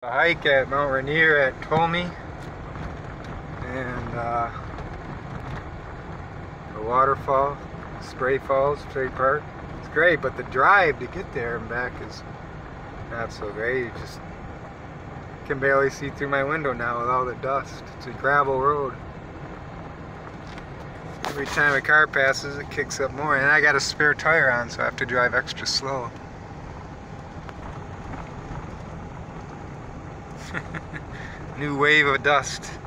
A hike at Mount Ranier at Tolmie, and a waterfall, Spray Falls, State Park. It's great, but the drive to get there and back is not so great. You just can barely see through my window now with all the dust. It's a gravel road. Every time a car passes, it kicks up more, and I got a spare tire on, so I have to drive extra slow. New wave of dust.